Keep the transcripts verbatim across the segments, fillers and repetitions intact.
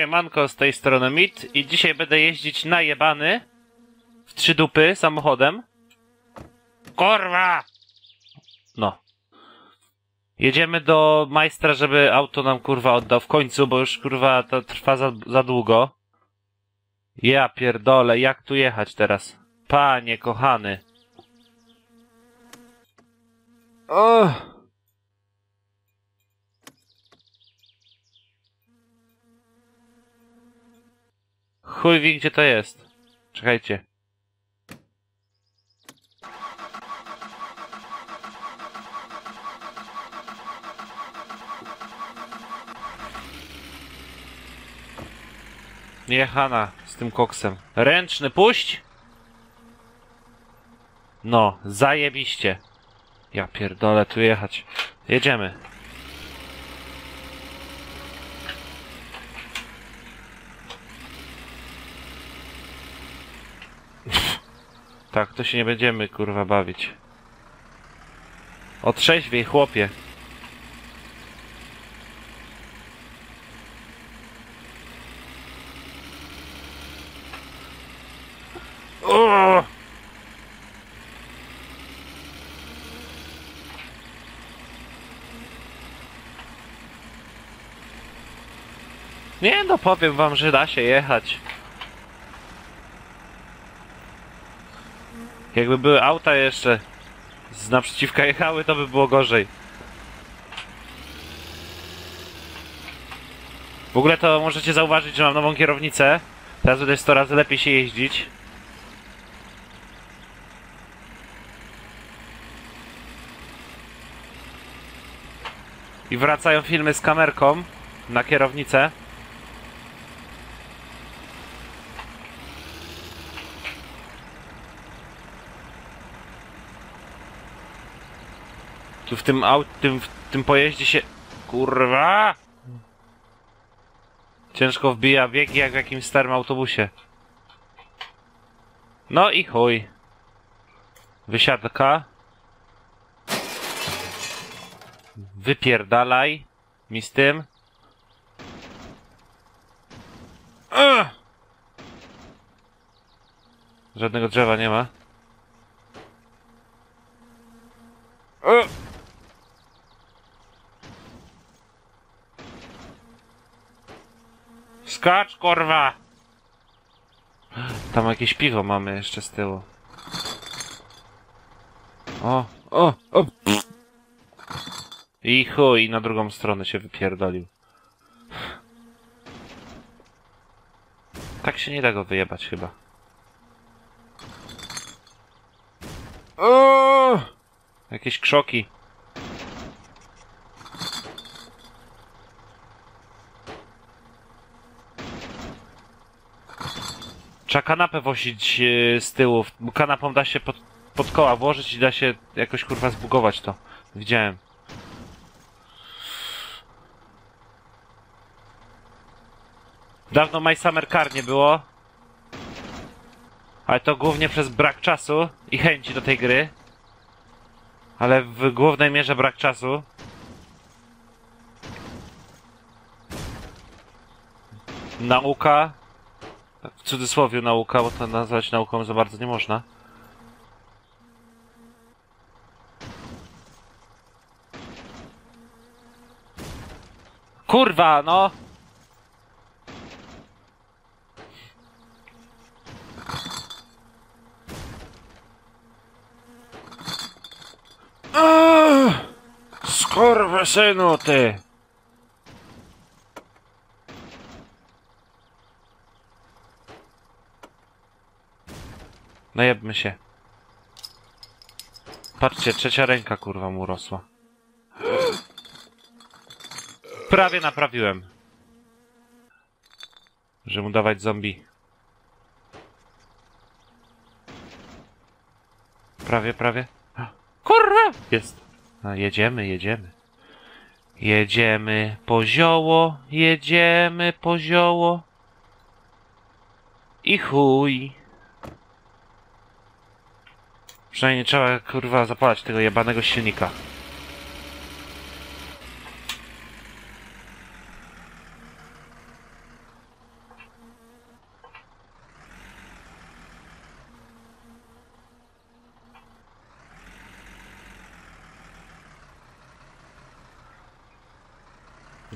Siemanko, z tej strony Mit i dzisiaj będę jeździć najebany w trzy dupy samochodem. Kurwa! No. Jedziemy do majstra, żeby auto nam kurwa oddał w końcu, bo już kurwa to trwa za, za długo. Ja pierdolę, jak tu jechać teraz? Panie kochany. O! Chuj wie, gdzie to jest. Czekajcie. Jechana z tym koksem. Ręczny, puść! No, zajebiście. Ja pierdolę, tu jechać. Jedziemy. Tak, to się nie będziemy kurwa bawić. Otrzeźwiej, chłopie. O! Nie no, powiem wam, że da się jechać. Jakby były auta jeszcze z naprzeciwka jechały, to by było gorzej. W ogóle to możecie zauważyć, że mam nową kierownicę. Teraz będę sto razy lepiej się jeździć. I wracają filmy z kamerką na kierownicę. Tu w tym aut, tym, w tym pojeździe się... Kurwa! Ciężko wbija biegi jak w jakimś starym autobusie. No i chuj. Wysiadka. Wypierdalaj mi z tym. Ugh! Żadnego drzewa nie ma. Ugh! Skacz, kurwa! Tam jakieś piwo mamy jeszcze z tyłu. O, o, o! I chuj, na drugą stronę się wypierdolił. Tak się nie da go wyjebać chyba. O! Jakieś krzoki. Trzeba kanapę wosić yy, z tyłu. Kanapą da się pod, pod koła włożyć i da się jakoś kurwa zbugować to. Widziałem. Dawno My Summer Car nie było. Ale to głównie przez brak czasu i chęci do tej gry. Ale w głównej mierze brak czasu. Nauka. W cudzysłowie nauka, bo to nazwać nauką za bardzo nie można. Kurwa, no! Skurwysynu, ty! Najebmy się. Patrzcie, trzecia ręka kurwa mu rosła. Prawie naprawiłem. Że mu dawać zombie. Prawie, prawie. Kurwa! Jest. No, jedziemy, jedziemy. Jedziemy po zioło, jedziemy po zioło. I chuj. Przynajmniej trzeba, kurwa, zapalać tego jebanego silnika.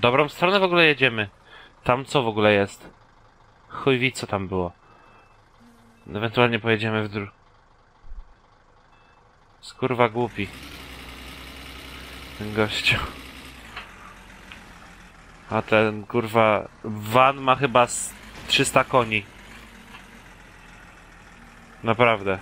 Dobrą stronę w ogóle jedziemy. Tam co w ogóle jest? Chuj wie co tam było. Ewentualnie pojedziemy w dru... Skurwa głupi. Ten gościu. A ten kurwa van ma chyba z trzysta koni. Naprawdę.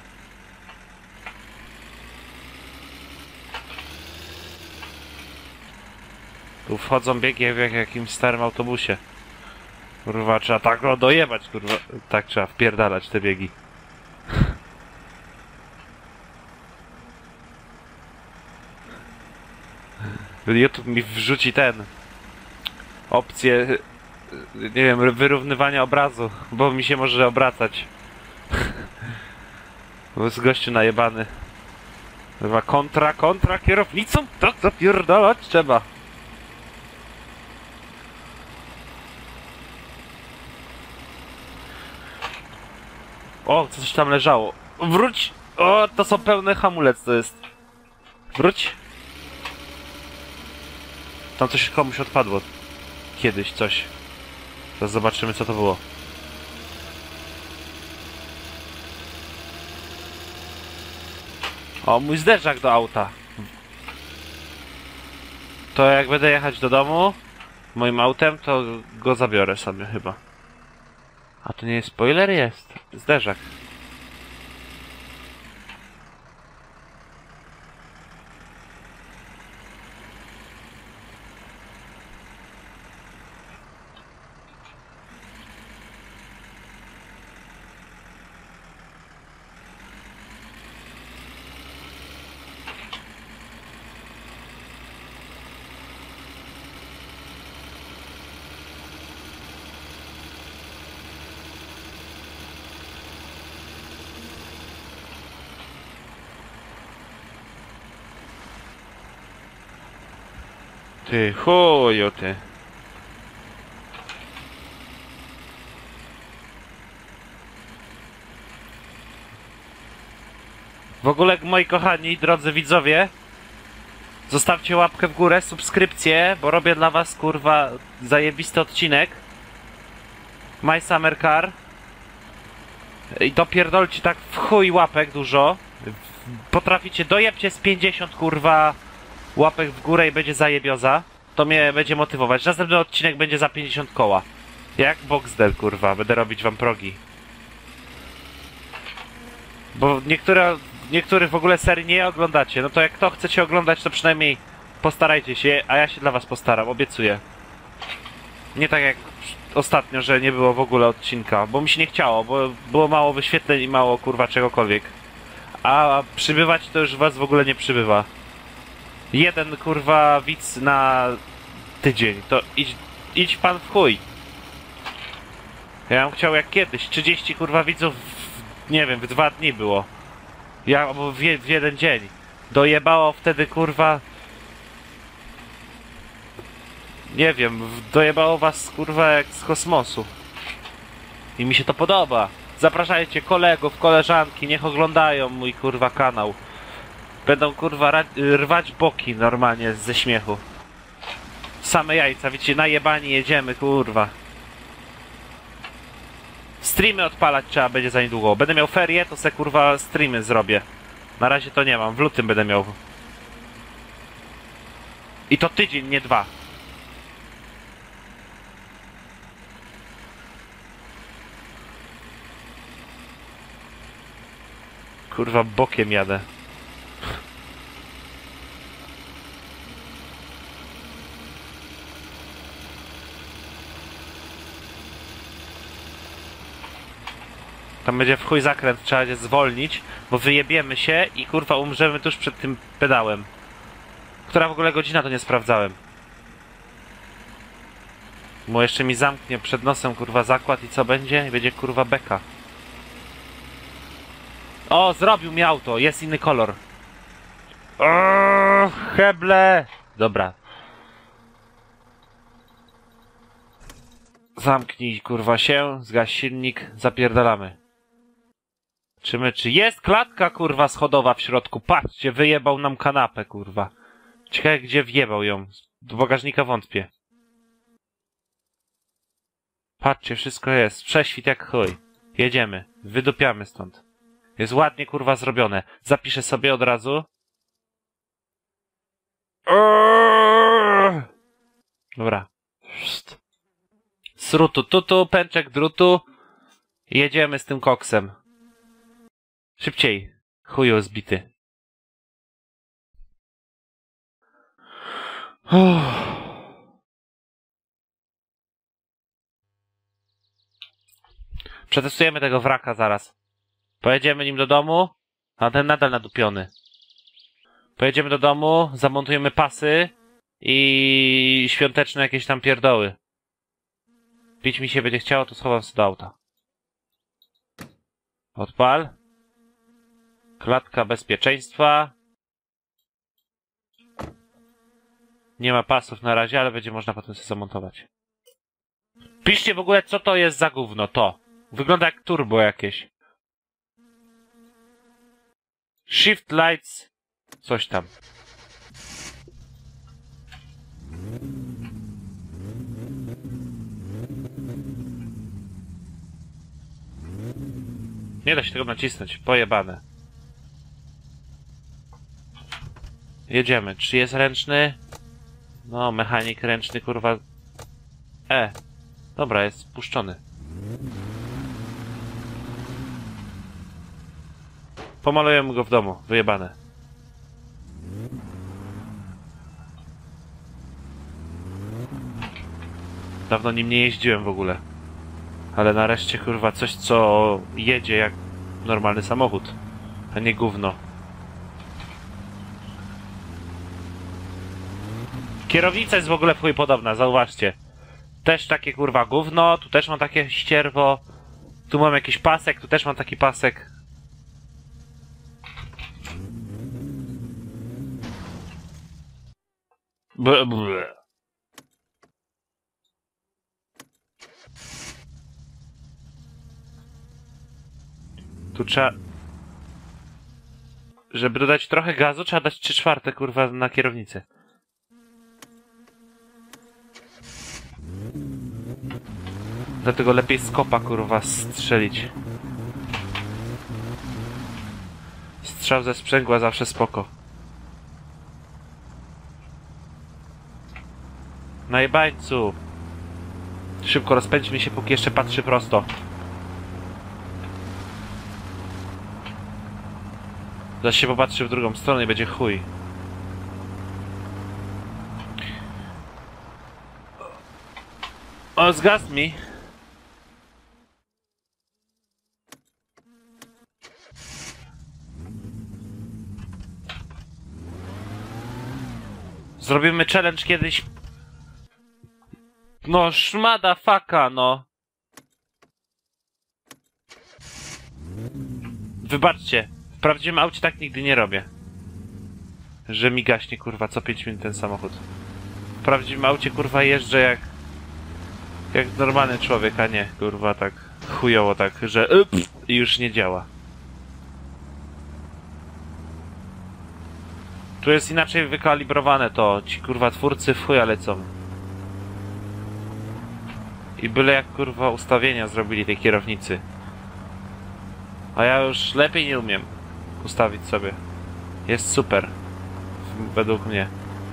Tu wchodzą biegi jak w jakimś starym autobusie. Kurwa, trzeba tak o, dojebać, kurwa. Tak trzeba wpierdalać te biegi. YouTube mi wrzuci ten... opcję... nie wiem, wyrównywania obrazu, bo mi się może obracać. Bo jest gościu najebany. Chyba kontra, kontra kierownicą, tak zapierdalać trzeba. O, coś tam leżało. Wróć! O, to są pełne hamulec, to jest. Wróć! Tam coś komuś odpadło. Kiedyś coś. Teraz zobaczymy, co to było. O, mój zderzak do auta. To jak będę jechać do domu moim autem, to go zabiorę sobie chyba. A to nie jest spoiler? Jest. Zderzak. Ty chuju, ty. W ogóle, moi kochani, drodzy widzowie, zostawcie łapkę w górę, subskrypcję, bo robię dla was, kurwa, zajebisty odcinek. My Summer Car. I dopierdolcie tak w chuj łapek dużo. Potraficie, dojebcie z pięćdziesiąt, kurwa, łapek w górę i będzie zajebioza. To mnie będzie motywować. Następny odcinek będzie za pięćdziesiąt koła. Jak Boxdel, kurwa, będę robić wam progi. Bo niektóre, niektórych w ogóle serii nie oglądacie. No to jak to chcecie oglądać, to przynajmniej postarajcie się, a ja się dla was postaram, obiecuję. Nie tak jak ostatnio, że nie było w ogóle odcinka, bo mi się nie chciało, bo było mało wyświetleń i mało, kurwa, czegokolwiek. A przybywać to już was w ogóle nie przybywa. Jeden, kurwa, widz na tydzień, to idź, idź pan w chuj. Ja bym chciał jak kiedyś, trzydzieści, kurwa, widzów, w, nie wiem, w dwa dni było. Ja, albo w, w jeden dzień. Dojebało wtedy, kurwa... Nie wiem, dojebało was, kurwa, jak z kosmosu. I mi się to podoba. Zapraszajcie kolegów, koleżanki, niech oglądają mój, kurwa, kanał. Będą, kurwa, rwać boki normalnie ze śmiechu. Same jajca, widzicie, najebani jedziemy, kurwa. Streamy odpalać trzeba będzie za niedługo. Będę miał ferie, to se, kurwa, streamy zrobię. Na razie to nie mam, w lutym będę miał. I to tydzień, nie dwa. Kurwa, bokiem jadę. Tam będzie w chuj zakręt, trzeba będzie zwolnić, bo wyjebiemy się i, kurwa, umrzemy tuż przed tym pedałem. Która w ogóle godzina, to nie sprawdzałem. Bo jeszcze mi zamknie przed nosem, kurwa, zakład i co będzie? I będzie, kurwa, beka. O, zrobił mi auto, jest inny kolor. O, heble! Dobra. Zamknij, kurwa, się, zgaś silnik, zapierdalamy. Czy my, czy jest klatka, kurwa, schodowa w środku? Patrzcie, wyjebał nam kanapę, kurwa. Ciekawe, gdzie wjebał ją. Do bagażnika wątpię. Patrzcie, wszystko jest. Prześwit jak chuj. Jedziemy. Wydupiamy stąd. Jest ładnie, kurwa, zrobione. Zapiszę sobie od razu. Dobra. Srutu tutu, pęczek drutu. Jedziemy z tym koksem. Szybciej. Chuju zbity. Uff. Przetestujemy tego wraka zaraz. Pojedziemy nim do domu, a ten nadal nadupiony. Pojedziemy do domu, zamontujemy pasy i świąteczne jakieś tam pierdoły. Pić mi się będzie chciało, to schowam sobie do auta. Odpal. Klatka bezpieczeństwa. Nie ma pasów na razie, ale będzie można potem sobie zamontować. Piszcie w ogóle, co to jest za gówno, to. Wygląda jak turbo jakieś. Shift lights. Coś tam. Nie da się tego nacisnąć. Pojebane. Jedziemy. Czy jest ręczny? No, mechanik ręczny, kurwa. E. Dobra, jest spuszczony. Pomalujemy go w domu. Wyjebane. Dawno nim nie jeździłem w ogóle. Ale nareszcie, kurwa, coś, co jedzie jak normalny samochód, a nie gówno. Kierownica jest w ogóle w chuj podobna, zauważcie. Też takie, kurwa, gówno, tu też mam takie ścierwo. Tu mam jakiś pasek, tu też mam taki pasek. Ble, ble. Tu trzeba... Żeby dodać trochę gazu, trzeba dać trzy czwarte, kurwa, na kierownicę. Dlatego lepiej z kopa, kurwa, strzelić. Strzał ze sprzęgła zawsze spoko. Najbańcu! Szybko rozpędźmy się, póki jeszcze patrzy prosto. Zaś się popatrzy w drugą stronę i będzie chuj. O, zgasł mi. Zrobimy challenge kiedyś. No, szmada faka, no. Wybaczcie. W prawdziwym aucie tak nigdy nie robię. Że mi gaśnie, kurwa, co pięć minut ten samochód. W prawdziwym aucie, kurwa, jeżdżę jak... Jak normalny człowiek, a nie, kurwa, tak chujowo, tak, że i już nie działa. Tu jest inaczej wykalibrowane to. Ci, kurwa, twórcy w chuja lecą. I byle jak, kurwa, ustawienia zrobili tej kierownicy. A ja już lepiej nie umiem ustawić sobie. Jest super. Według mnie.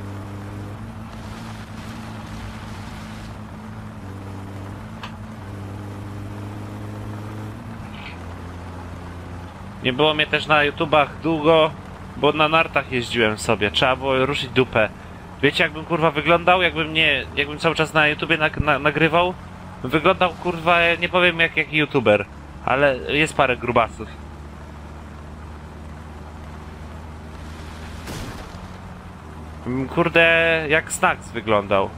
Nie było mnie też na YouTubach długo, bo na nartach jeździłem sobie. Trzeba było ruszyć dupę. Wiecie, jakbym, kurwa, wyglądał? Jakbym nie... Jakbym cały czas na YouTubie nag na nagrywał? Wyglądał, kurwa, nie powiem jak jaki YouTuber. Ale jest parę grubasów. Kurde, jak Snacks wyglądał.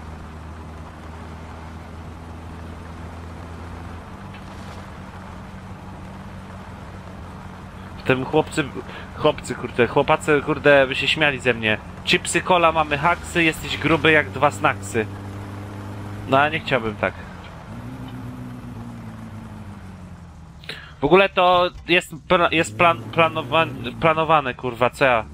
Tym chłopcy, chłopcy, kurde, chłopacy, kurde, by się śmiali ze mnie. Chipsy, cola, mamy haksy, jesteś gruby jak dwa snacksy. No, a nie chciałbym tak. W ogóle to jest, jest plan, planowa planowane, kurwa, co ja?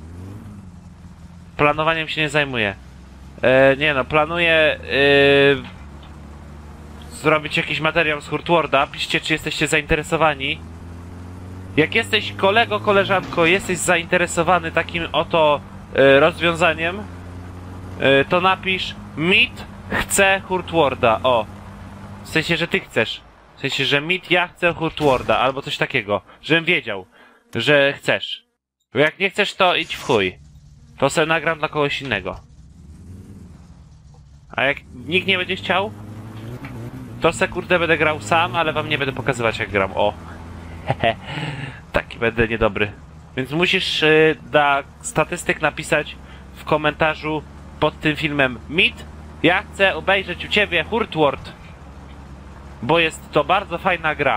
Planowaniem się nie zajmuję. E, nie no, planuję... E, zrobić jakiś materiał z Hurtworda. Piszcie, czy jesteście zainteresowani. Jak jesteś kolego, koleżanko, jesteś zainteresowany takim oto y, rozwiązaniem, y, to napisz Mit chce Hurtworda. O. W sensie, że ty chcesz. W sensie, że Mit ja chcę Hurtworda, albo coś takiego. Żebym wiedział, że chcesz. Bo jak nie chcesz, to idź w chuj. To sobie nagram dla kogoś innego. A jak nikt nie będzie chciał, to se kurde będę grał sam, ale wam nie będę pokazywać jak gram. O. Hehe. Taki będę niedobry. Więc musisz yy, dla statystyk napisać w komentarzu pod tym filmem Mit, ja chcę obejrzeć u ciebie Hurtword. Bo jest to bardzo fajna gra.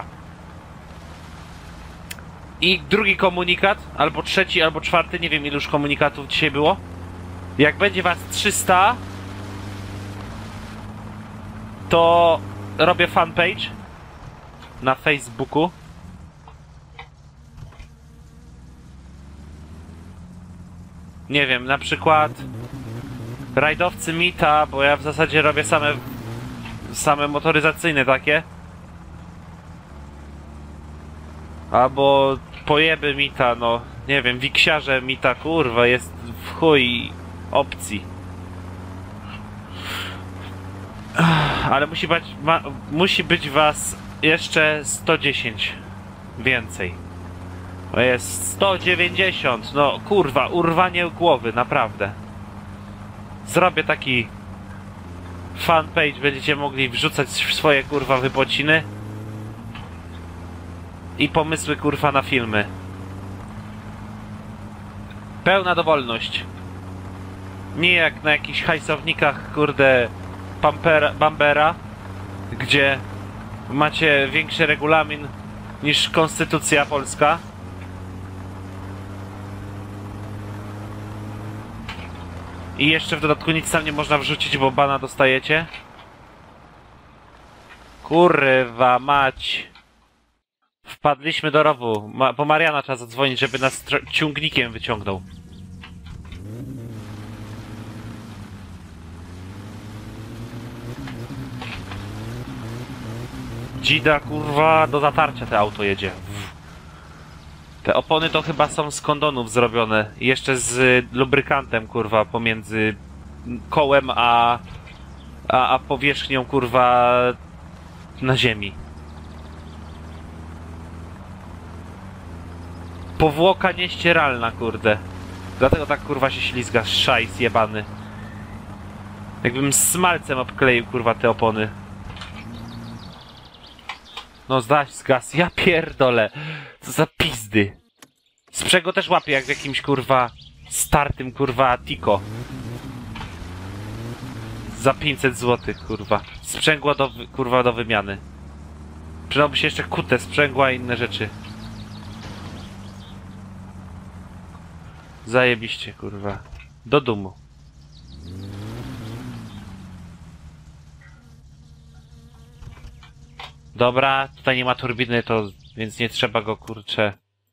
I drugi komunikat, albo trzeci, albo czwarty, nie wiem ilu już komunikatów dzisiaj było. Jak będzie was trzysta, to robię fanpage na Facebooku. Nie wiem, na przykład rajdowcy Mita, bo ja w zasadzie robię same same motoryzacyjne takie. Albo pojeby Mita, no nie wiem, wiksiarze Mita, kurwa, jest w chuj opcji. Ale musi być, ma, musi być was jeszcze sto dziesięć więcej. To jest sto dziewięćdziesiąt, no kurwa, urwanie głowy, naprawdę. Zrobię taki fanpage, będziecie mogli wrzucać swoje kurwa wypociny i pomysły kurwa na filmy. Pełna dowolność. Nie jak na jakichś hajsownikach kurde Pampera, Bambera, gdzie macie większy regulamin niż konstytucja polska. I jeszcze w dodatku nic tam nie można wrzucić, bo bana dostajecie. Kurwa mać. Wpadliśmy do rowu. Ma po Mariana trzeba zadzwonić, żeby nas ciągnikiem wyciągnął. Dzida, kurwa, do zatarcia te auto jedzie. Te opony to chyba są z kondonów zrobione. I jeszcze z lubrykantem, kurwa, pomiędzy kołem a, a, a powierzchnią, kurwa, na ziemi. Powłoka nieścieralna, kurde. Dlatego tak, kurwa, się ślizga, szajs jebany. Jakbym smalcem obkleił, kurwa, te opony. No zdać z gaz, ja pierdolę. Co za pizdy. Sprzęgło też łapię jak w jakimś kurwa startym kurwa Tiko. Za pięćset złotych kurwa. Sprzęgło do kurwa do wymiany. Przydałoby się jeszcze kute sprzęgła i inne rzeczy. Zajebiście kurwa. Do dumu. Dobra, tutaj nie ma turbiny, to więc nie trzeba go, kurczę...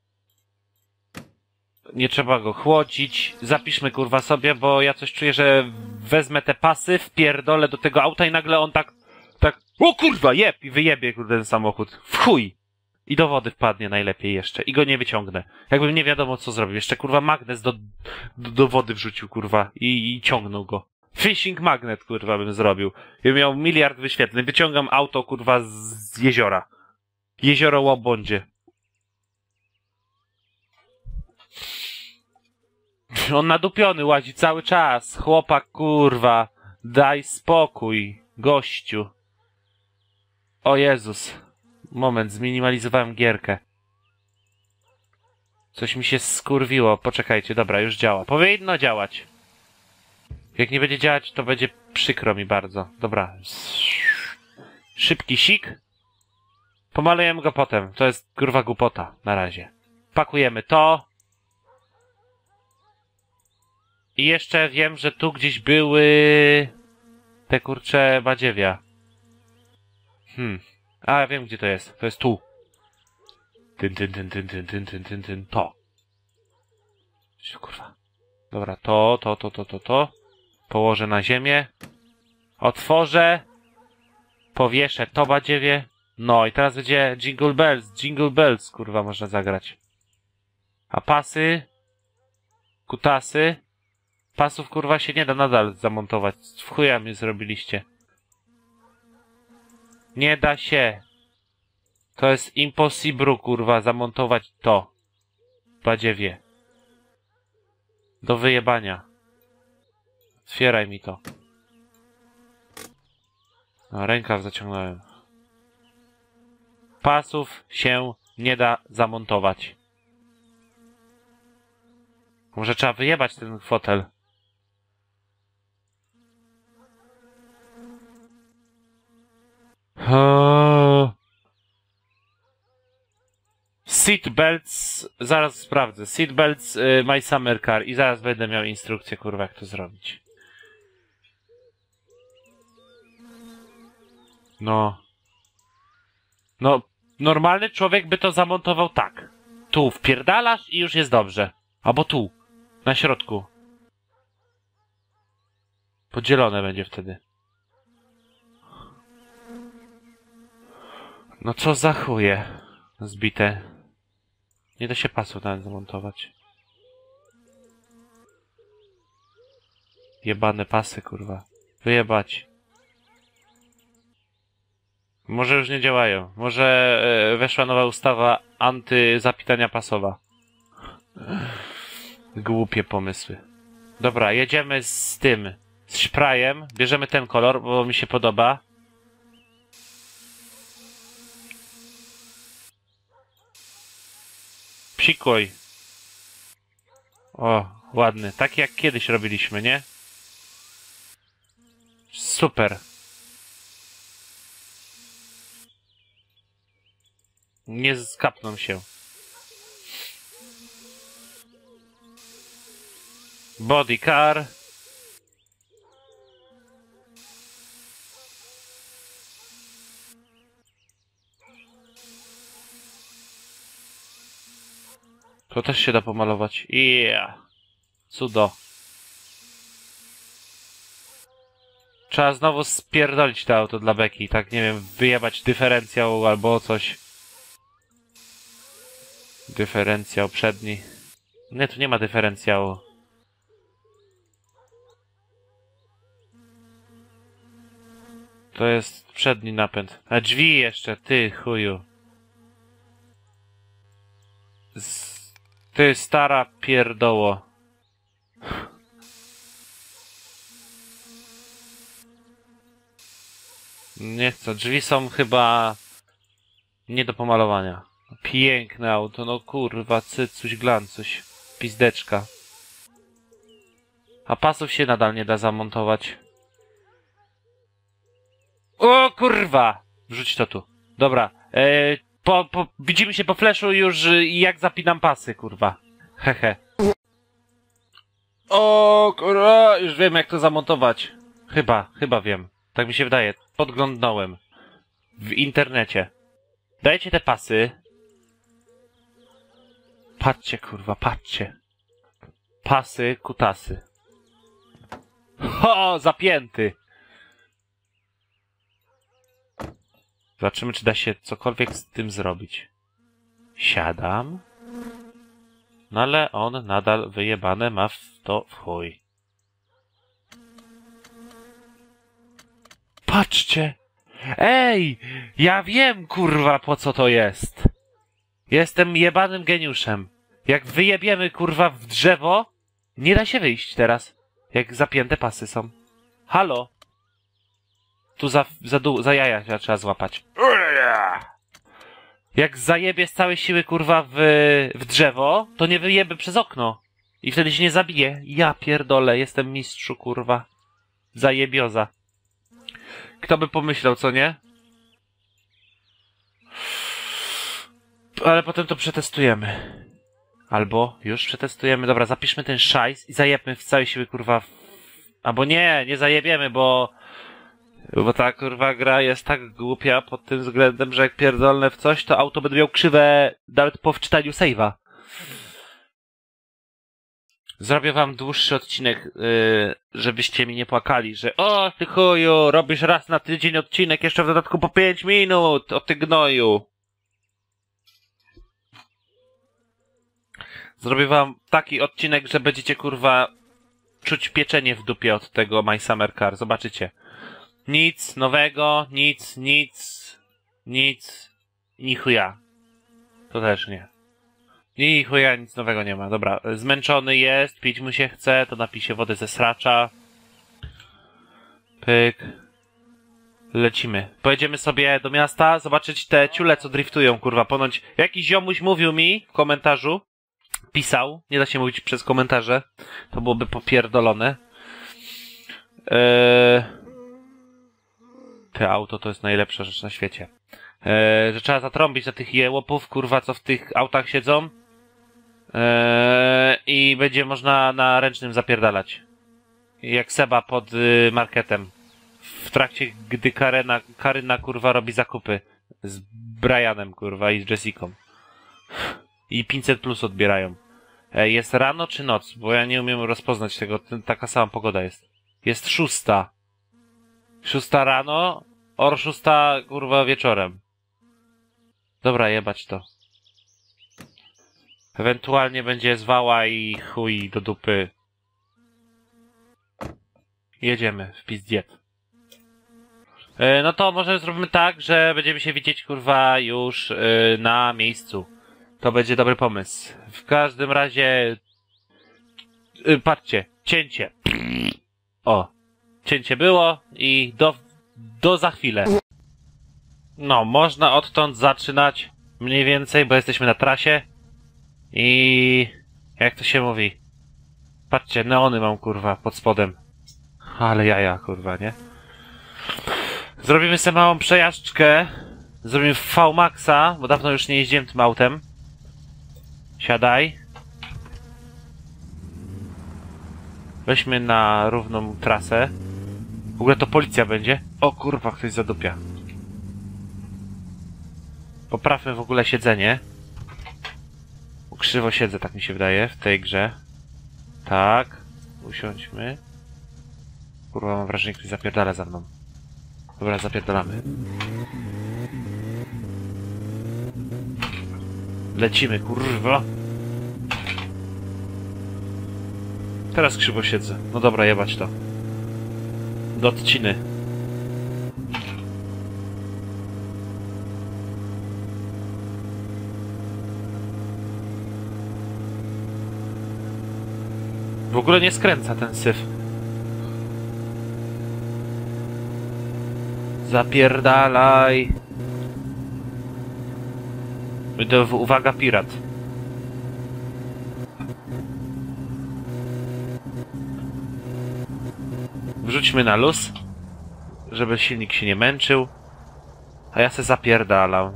Nie trzeba go chłodzić. Zapiszmy, kurwa, sobie, bo ja coś czuję, że wezmę te pasy, wpierdolę do tego auta i nagle on tak... Tak... O kurwa, jeb! I wyjebie, kurde, ten samochód. W chuj! I do wody wpadnie najlepiej jeszcze. I go nie wyciągnę. Jakbym nie wiadomo, co zrobił. Jeszcze, kurwa, magnes do, do, do wody wrzucił, kurwa. I, i ciągnął go. Fishing magnet, kurwa, bym zrobił. Ja miał miliard wyświetleń. Wyciągam auto, kurwa, z, z jeziora. Jezioro Łabądzie. On nadupiony łazi cały czas. Chłopak, kurwa. Daj spokój, gościu. O Jezus. Moment, zminimalizowałem gierkę. Coś mi się skurwiło. Poczekajcie, dobra, już działa. Powinno działać. Jak nie będzie działać, to będzie przykro mi bardzo. Dobra. Szybki sik. Pomalujemy go potem. To jest kurwa głupota. Na razie. Pakujemy to. I jeszcze wiem, że tu gdzieś były... te kurcze badziewia. Hmm. A, ja wiem, gdzie to jest. To jest tu. Tyn, tyn, tyn, tyn, tyn, tyn, tyn, tyn, tyn. To. Kurwa. Dobra, to, to, to, to, to, to. Położę na ziemię. Otworzę. Powieszę to badziewie. No i teraz będzie Jingle Bells. Jingle Bells, kurwa, można zagrać. A pasy? Kutasy? Pasów, kurwa, się nie da nadal zamontować. W chuja mnie zrobiliście. Nie da się. To jest impossible, kurwa, zamontować to. Badziewie. Do wyjebania. Otwieraj mi to. No, rękaw zaciągnąłem. Pasów się nie da zamontować. Może trzeba wyjebać ten fotel. O... Seatbelts, zaraz sprawdzę. Seatbelts, y, my summer car i zaraz będę miał instrukcję, kurwa, jak to zrobić. No. No, normalny człowiek by to zamontował tak. Tu wpierdalasz i już jest dobrze. Albo tu, na środku. Podzielone będzie wtedy. No co za chuje. Zbite. Nie da się pasów nawet zamontować. Jebane pasy, kurwa. Wyjebać. Może już nie działają. Może e, weszła nowa ustawa antyzapitania pasowa. Głupie pomysły. Dobra, jedziemy z tym. Z szprajem. Bierzemy ten kolor, bo mi się podoba. Psikoj. O, ładny. Taki jak kiedyś robiliśmy, nie? Super. Nie skapną się. Body car. To też się da pomalować. Yeah. Cudo. Trzeba znowu spierdolić to auto dla beki. Tak, nie wiem, wyjebać dyferencjał albo coś. Dyferencjał przedni. Nie, tu nie ma dyferencjału. To jest przedni napęd. A drzwi jeszcze, ty chuju. Z... Ty stara pierdoło. Nie chcę, drzwi są chyba nie do pomalowania. Piękne auto, no kurwa, cycuś, glancuś. Pizdeczka. A pasów się nadal nie da zamontować. O kurwa! Wrzuć to tu. Dobra. E, po, po, widzimy się po flashu już jak zapinam pasy, kurwa. Hehe. O kurwa! Już wiem jak to zamontować. Chyba, chyba wiem. Tak mi się wydaje. Podglądnąłem. W internecie. Dajcie te pasy. Patrzcie, kurwa, patrzcie. Pasy, kutasy. Ho, zapięty. Zobaczymy, czy da się cokolwiek z tym zrobić. Siadam. No ale on nadal wyjebane ma w to w chuj. Patrzcie! Ej! Ja wiem, kurwa, po co to jest. Jestem jebanym geniuszem. Jak wyjebiemy, kurwa, w drzewo, nie da się wyjść teraz. Jak zapięte pasy są. Halo? Tu za, za, dół, za jaja się trzeba złapać. Jak zajebie z całej siły, kurwa, w, w drzewo, to nie wyjebę przez okno. I wtedy się nie zabije. Ja pierdolę, jestem mistrzu, kurwa. Zajebioza. Kto by pomyślał, co nie? Ale potem to przetestujemy. Albo już przetestujemy. Dobra, zapiszmy ten szajs i zajebmy w całej siły, kurwa. W... Albo nie, nie zajebiemy, bo... Bo ta, kurwa, gra jest tak głupia pod tym względem, że jak pierdolne w coś, to auto będzie miał krzywe nawet po wczytaniu save'a. Zrobię wam dłuższy odcinek, yy, żebyście mi nie płakali, że o, ty chuju, robisz raz na tydzień odcinek, jeszcze w dodatku po pięć minut, o ty gnoju. Zrobię wam taki odcinek, że będziecie, kurwa, czuć pieczenie w dupie od tego My Summer Car, zobaczycie. Nic nowego, nic, nic, nic, ni chuja. To też nie. I chuja, nic nowego nie ma. Dobra, zmęczony jest, pić mu się chce, to napij się wody ze sracza. Pyk. Lecimy. Pojedziemy sobie do miasta, zobaczyć te ciule, co driftują, kurwa. Ponoć jakiś ziomuś mówił mi w komentarzu, pisał, nie da się mówić przez komentarze, to byłoby popierdolone. Eee... Te auto to jest najlepsza rzecz na świecie. Eee, że trzeba zatrąbić za tych jełopów, kurwa, co w tych autach siedzą. Eee, I będzie można na ręcznym zapierdalać. Jak Seba pod y, marketem. W trakcie, gdy Karyna, Karyna, kurwa, robi zakupy. Z Brianem, kurwa, i z Jessicą. I pięćset plus odbierają. Eee, jest rano czy noc? Bo ja nie umiem rozpoznać tego. Taka sama pogoda jest. Jest szósta. Szósta rano, or szósta, kurwa, wieczorem. Dobra, jebać to. Ewentualnie będzie zwała i chuj do dupy. Jedziemy w pizdiet. Yy, no to może zrobimy tak, że będziemy się widzieć, kurwa, już yy, na miejscu. To będzie dobry pomysł. W każdym razie... Yy, patrzcie, cięcie. O, cięcie było i do, do za chwilę. No, można odtąd zaczynać mniej więcej, bo jesteśmy na trasie. I... jak to się mówi? Patrzcie, neony mam, kurwa, pod spodem. Ale jaja, kurwa, nie? Zrobimy sobie małą przejażdżkę. Zrobimy V-Maxa, bo dawno już nie jeździłem tym autem. Siadaj. Weźmy na równą trasę. W ogóle to policja będzie. O kurwa, ktoś zadupia. Poprawmy w ogóle siedzenie. Krzywo siedzę, tak mi się wydaje, w tej grze. Tak. Usiądźmy. Kurwa, mam wrażenie, że ktoś zapierdala za mną. Dobra, zapierdalamy. Lecimy, kurwa. Teraz krzywo siedzę. No dobra, jebać to. Do odciny. W ogóle nie skręca ten syf. Zapierdalaj. To, uwaga, pirat. Wrzućmy na luz, żeby silnik się nie męczył. A ja se zapierdalam.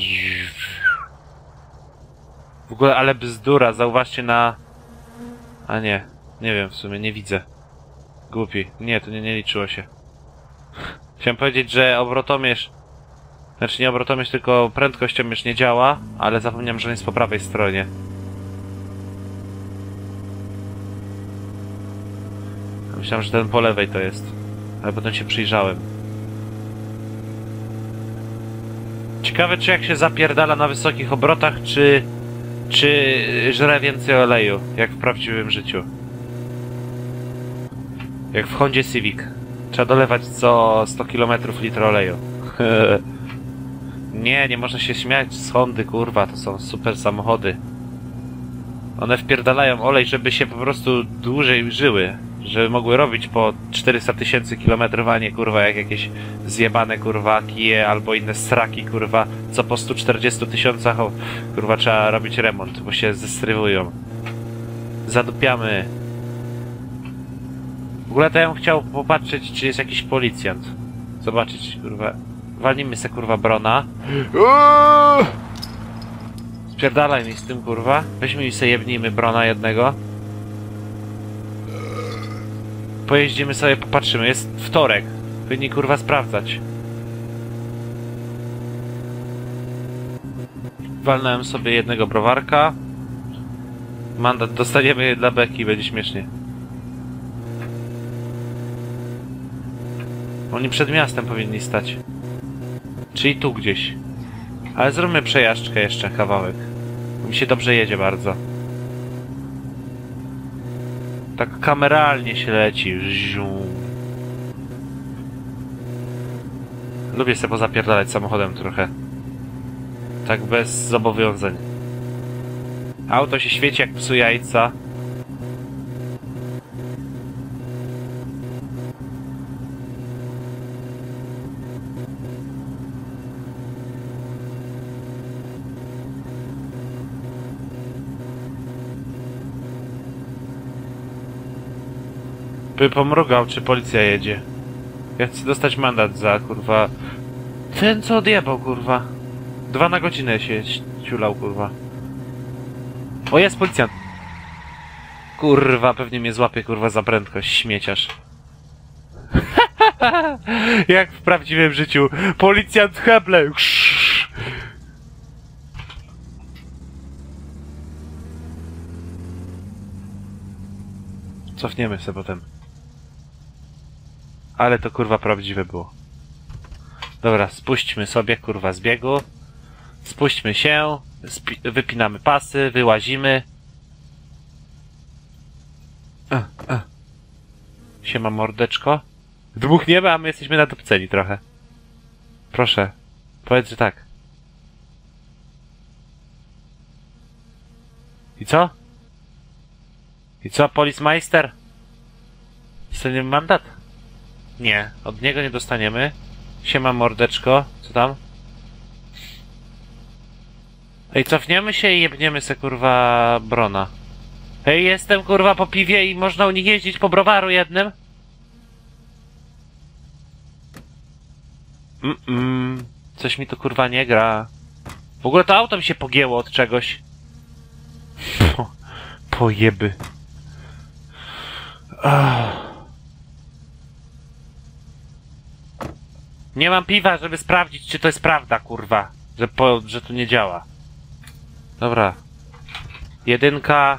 W ogóle, ale bzdura, zauważcie na... A nie, nie wiem w sumie, nie widzę. Głupi. Nie, to nie, nie liczyło się. Chciałem powiedzieć, że obrotomierz... Znaczy nie obrotomierz, tylko prędkościomierz nie działa, ale zapomniałem, że on jest po prawej stronie. Myślałem, że ten po lewej to jest. Ale potem się przyjrzałem. Ciekawe, czy jak się zapierdala na wysokich obrotach, czy... Czy żre więcej oleju, jak w prawdziwym życiu. Jak w Hondzie Civic. Trzeba dolewać co sto kilometrów litr oleju. Nie, nie można się śmiać z Hondy, kurwa, to są super samochody. One wpierdalają olej, żeby się po prostu dłużej żyły. Żeby mogły robić po czterysta tysięcy kilometrów, a nie, kurwa, jak jakieś zjebane, kurwa, kije albo inne sraki, kurwa, co po stu czterdziestu tysiącach, kurwa, trzeba robić remont, bo się zestrywują. Zadupiamy. W ogóle to ja bym chciał popatrzeć, czy jest jakiś policjant. Zobaczyć, kurwa. Walnijmy se, kurwa, Brona. Spierdalaj mi z tym, kurwa. Weźmy i se jebnijmy Brona jednego. Pojeździmy sobie, popatrzymy. Jest wtorek. Powinni, kurwa, sprawdzać. Walnąłem sobie jednego browarka. Mandat dostaniemy dla beki, będzie śmiesznie. Oni przed miastem powinni stać. Czyli tu gdzieś. Ale zróbmy przejażdżkę jeszcze, kawałek. Mi się dobrze jedzie bardzo. Tak kameralnie się leci. Żziu. Lubię sobie pozapierdalać samochodem trochę. Tak bez zobowiązań. Auto się świeci jak psu jajca. By pomrugał, czy policja jedzie. Ja chcę dostać mandat za, kurwa... Ten co odjebał, kurwa. Dwa na godzinę się ciulał, kurwa. O, jest policjant. Kurwa, pewnie mnie złapie, kurwa, za prędkość, śmieciarz. Jak w prawdziwym życiu. Policjant Heble. Cofniemy się potem. Ale to, kurwa, prawdziwe było. Dobra, spuśćmy sobie, kurwa, z biegu. Spuśćmy się. Wypinamy pasy, wyłazimy. A, a. Siema, mordeczko. Dmuchniemy, a my jesteśmy nadupceni trochę. Proszę, powiedz, że tak. I co? I co, policmeister? Dostaniemy mandat? Nie, od niego nie dostaniemy. Siema, mordeczko. Co tam? Ej, cofniemy się i jebniemy se, kurwa, Brona. Ej, jestem, kurwa, po piwie i można u nich jeździć po browaru jednym? Mm, -mm. Coś mi tu, kurwa, nie gra. W ogóle to auto mi się pogięło od czegoś. Po, pojeby. Ach. Nie mam piwa, żeby sprawdzić, czy to jest prawda, kurwa. Że, po, że to nie działa. Dobra. Jedynka.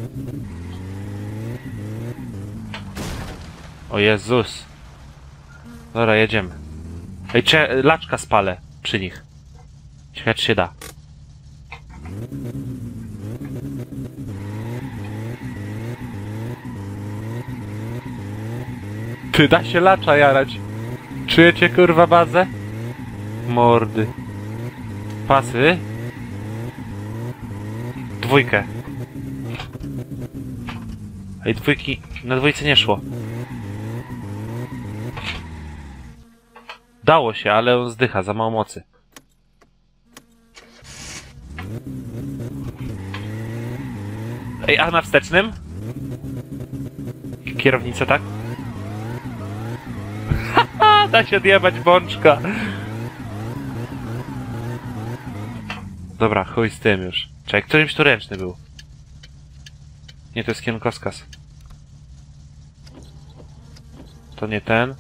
O Jezus. Dobra, jedziemy. Ej, cze laczka spalę przy nich. Ciekawe, czy się da. Ty, da się lacza jarać. Czujecie, kurwa, bazę? Mordy. Pasy. Dwójkę. Ej, dwójki... Na dwójce nie szło. Dało się, ale on zdycha, za mało mocy. Ej, a na wstecznym? Kierownicę, tak? Haha, da się odjebać bączka. Dobra, chuj z tym już. Czekaj, którymś tu ręczny był. Nie, to jest kierunkowskaz. To nie ten.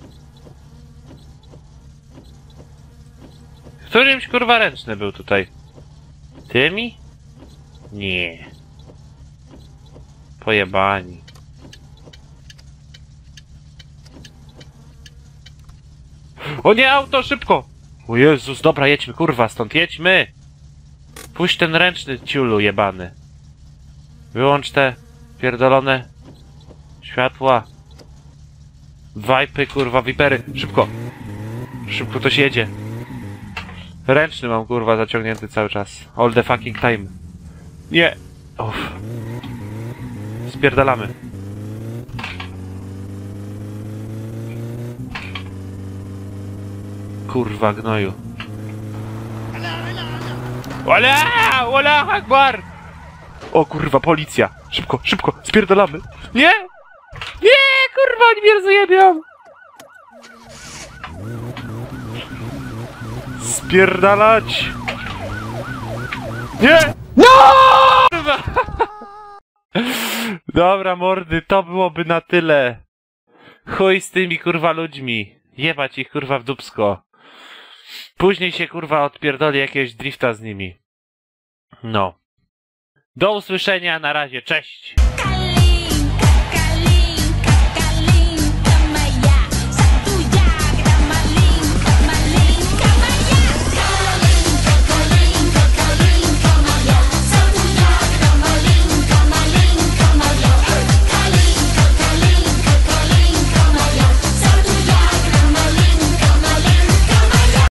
Którymś, kurwa, ręczny był tutaj. Tymi? Nie. Pojebani. O nie, auto, szybko! O Jezus, dobra, jedźmy, kurwa, stąd jedźmy! Puść ten ręczny, ciulu jebany. Wyłącz te pierdolone światła. Wajpy, kurwa, wipery. Szybko! Szybko to się jedzie. Ręczny mam, kurwa, zaciągnięty cały czas. All the fucking time. Nie! Uff. Spierdalamy. Kurwa, gnoju. Ola! Ola Akbar! O kurwa, policja! Szybko, szybko, spierdalamy! Nie! Nie, kurwa, oni mnie rozjebią! Spierdalać! Nie! No! Kurwa! Dobra, mordy, to byłoby na tyle. Chuj z tymi, kurwa, ludźmi. Jebać ich, kurwa, w dupsko. Później się, kurwa, odpierdoli jakiegoś drifta z nimi. No. Do usłyszenia, na razie, cześć!